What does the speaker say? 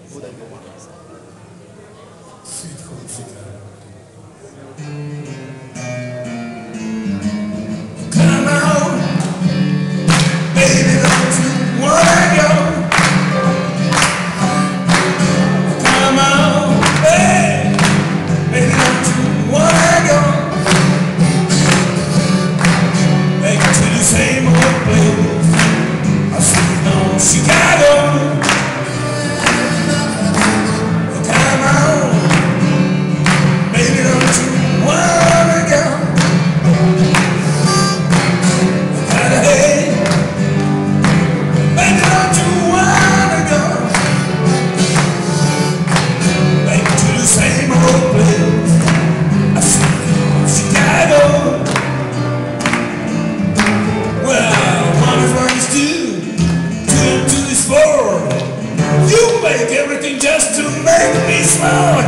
Sweet home Chicago. Come on, baby, don't you wanna go? Come on, baby, don't you wanna go? Back to the same old place. I sleep on Chicago. Come on, baby, don't you wanna go? Hey, baby, don't you wanna go? Back to the same old place. I sleep on Chicago. Well, one is what is two, two and two is four. You make everything just to make me smile.